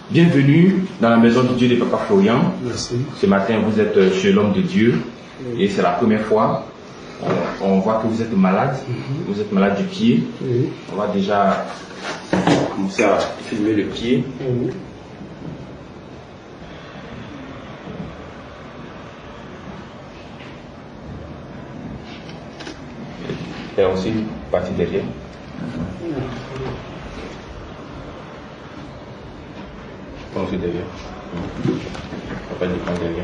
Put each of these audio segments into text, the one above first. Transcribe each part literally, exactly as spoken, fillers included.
Bienvenue dans la maison de Dieu de Papa Florian. Merci. Ce matin, vous êtes chez l'homme de Dieu oui. Et c'est la première fois. On, on voit que vous êtes malade. Mm-hmm. Vous êtes malade du pied. Oui. On va déjà commencer à filmer le pied. Oui. Il y a aussi une partie derrière. Mm-hmm. Aussi derrière. On va pas dépendre derrière.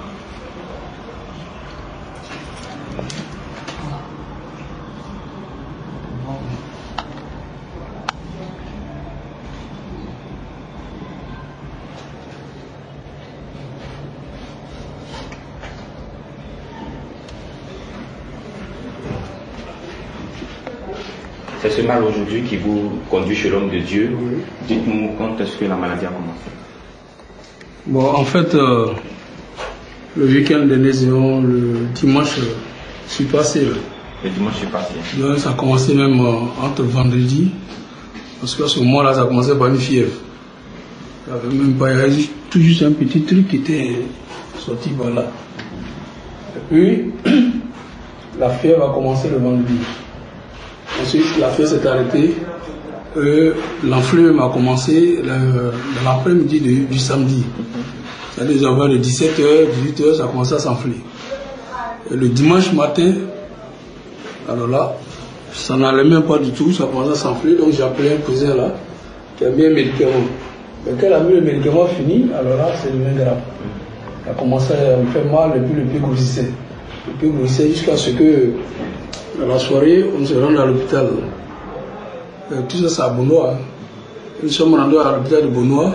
C'est ce mal aujourd'hui qui vous conduit chez l'homme de Dieu. Oui. Dites-nous quand est-ce que la maladie a commencé? Bon, en fait, euh, le week-end dernier, le dimanche, euh, je suis passé. Là. Le dimanche, je suis passé. Donc, ça a commencé même euh, entre vendredi, parce qu'à ce moment-là, ça a commencé par une fièvre. Il n'y avait même pas, il y avait tout juste un petit truc qui était sorti par là. Et puis, la fièvre a commencé le vendredi. Ensuite, la fièvre s'est arrêtée. Euh, L'enflure a commencé dans l'après-midi du, du samedi. C'est-à-dire vers les dix-sept heures, dix-huit heures, ça a commencé à s'enfler. Le dimanche matin, alors là, ça n'allait même pas du tout, ça a commencé à s'enfler. Donc j'ai appelé un cousin là, qui a mis un médicament. Mais quand il a mis le médicament fini, alors là, c'est devenu grave. Ça a commencé à me faire mal et puis le pied grossissait. Le pied grossissait jusqu'à ce que, dans la soirée, on se rende à l'hôpital. Euh, tout ça, c'est à Benoît. Hein. Nous sommes rendus à l'hôpital de Benoît.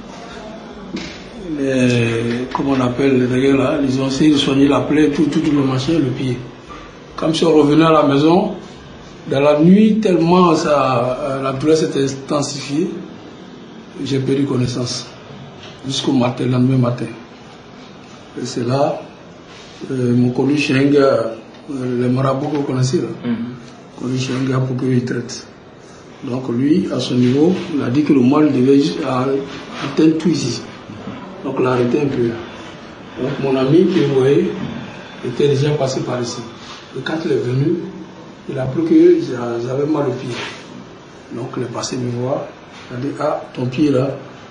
Les, comment on appelle les gars là, ils ont essayé de soigner la plaie, tout, tout, tout le machin, le pied. Comme si on revenait à la maison, dans la nuit, tellement ça, euh, la douleur s'est intensifiée, j'ai perdu connaissance. Jusqu'au matin, le lendemain matin. Et c'est là, euh, mon connu chez un gars, euh, les marabouts que vous connaissez là, mm-hmm. connu chez un gars pour qu'il traite. Donc lui, à son niveau, il a dit que le mal devait juste atteindre tout ici. Donc il a arrêté un peu. Donc mon ami qui vous voyez était déjà passé par ici. Et quand il est venu, il a appris que j'avais mal au pied. Donc il est passé me voir. Il a dit, ah, ton pied là,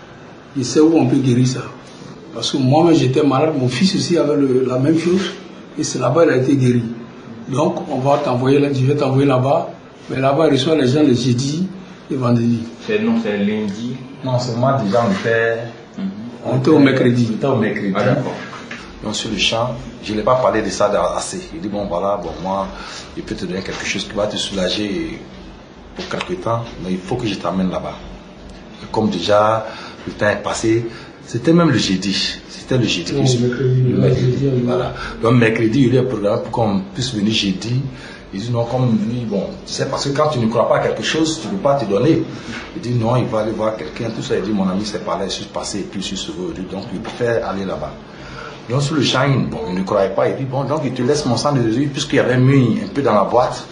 je sais où on peut guérir ça. Parce que moi-même j'étais malade, mon fils aussi avait le, la même chose. Et c'est là-bas qu'il a été guéri. Donc on va t'envoyer là, je vais t'envoyer là-bas. Mais là-bas, il reçoit les gens le jeudi et vendredi. C'est non, c'est lundi. Non, c'est moi déjà, on était. Mm-hmm. On était au mercredi. On était au mercredi. Ah, d'accord. Donc sur le champ, je n'ai pas parlé de ça assez. Il dit bon voilà, bon moi, je peux te donner quelque chose qui va te soulager pour quelque temps, mais il faut que je t'amène là-bas. Et comme déjà le temps est passé, c'était même le jeudi. C'était le jeudi. Non, le mercredi. Le mercredi. Voilà. Donc mercredi, il est programmé pour qu'on puisse venir jeudi. Il dit non, comme lui, bon, c'est parce que quand tu ne crois pas à quelque chose, tu ne peux pas te donner. Il dit non, il va aller voir quelqu'un, tout ça. Il dit mon ami s'est parlé, je suis passé et puis je suis sauvé aujourd'hui, donc il préfère aller là-bas. Donc sur le champ, il, bon, il ne croyait pas, il dit bon, donc il te laisse mon sang de Jésus, puisqu'il avait mis un peu dans la boîte,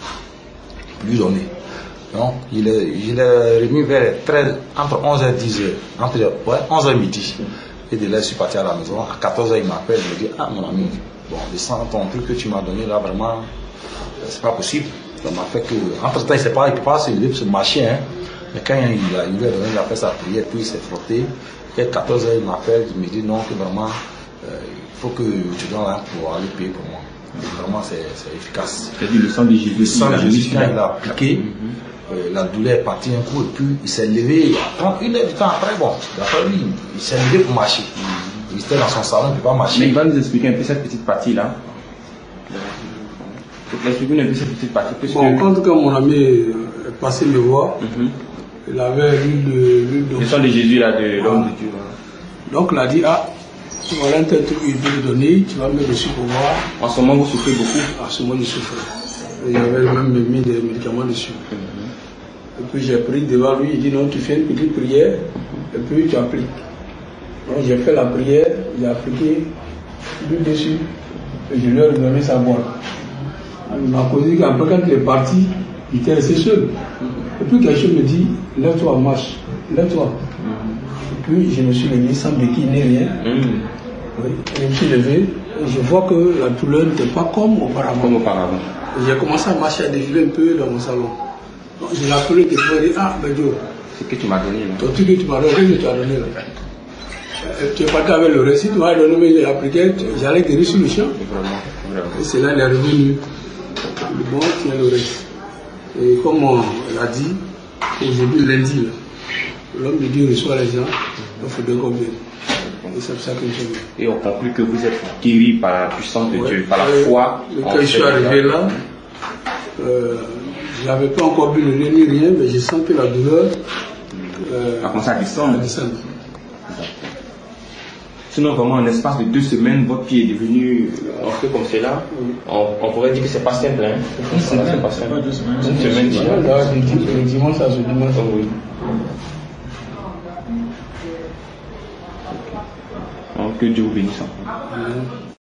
lui donner. Donc il est, il est remis vers treize, entre onze heures et dix heures, entre ouais, onze heures midi. Et de là, je suis parti à la maison. À quatorze heures, il m'appelle, il me dit ah mon ami, bon, le sang, ton truc que tu m'as donné là, vraiment. C'est pas possible. Ça m'a fait que. Entre temps, il ne sait pas, il ne peut pas se lever, se marcher. Hein. Mais quand il, a, il lui a donné, il a fait sa prière, puis il s'est frotté. Et à quatorze heures, il m'appelle, il me dit non, que vraiment, euh, il faut que tu donnes là pour aller payer pour moi. Et vraiment, c'est efficace. C'est-à-dire le sang de Jésus. Le sang de Jésus, quand il l'a appliqué, mm-hmm. euh, la douleur est partie un coup, et puis il s'est levé. Une heure du temps après, bon, d'après lui, il s'est levé pour marcher. Mm-hmm. Il était dans son salon, il ne peut pas marcher. Mais il va nous expliquer un peu cette petite partie-là. Expliquez-nous un peu cette petite partie. Bon, que... quand mon ami est passé me voir, mm-hmm. il avait l'huile de... Le sang de Jésus, là, de l'homme de Dieu. Donc il a dit, ah, voilà un tel truc qu'il veut te donner, tu vas me dessus pour voir. En ce moment, vous souffrez beaucoup? En ce moment, je souffre. Il avait même mis des médicaments dessus. Mm-hmm. Et puis j'ai pris devant lui, il dit, non, tu fais une petite prière, et puis tu appliques. Donc j'ai fait la prière, j'ai appliqué l'huile dessus, et je lui ai donné sa boîte. Il m'a posé qu'après, quand il est parti, il était resté seul. Et puis quelque chose me dit, lève-toi, marche, lève-toi. Et puis je me suis levé sans béquille ni rien. Mm. Oui. Et je me suis levé et je vois que la douleur n'était pas comme auparavant. Comme auparavant. J'ai commencé à marcher, à défiler un peu dans mon salon. Donc j'ai appelé quelqu'un et dit ah ben Dieu. C'est que tu m'as donné là. Ton truc que tu m'as donné, que tu as donné là. Tu es parti avec le récit, tu m'as donné, mais j'ai appris que j'allais guérir sur le champ. Vraiment, vraiment. Et c'est là qu'il est revenu. Le bon tient le reste. Et comme on l'a dit, aujourd'hui lundi, l'homme de Dieu reçoit les gens, il faut bien qu'on vienne. Et c'est pour ça que je viens. Et on conclut que vous êtes guéri par la puissance de ouais. Dieu, par la foi. Et quand je suis arrivé là, euh, je n'avais pas encore bu le lait ni rien, mais je sens que la douleur euh, a commencé à descendre. À descendre. Sinon, vraiment, en l'espace de deux semaines, votre pied est devenu un peu comme cela. Oui. On, on pourrait dire que c'est pas simple. Hein. C'est pas simple. Une semaine déjà. Le dimanche à ce dimanche. Oh, oui. Que Dieu vous bénisse.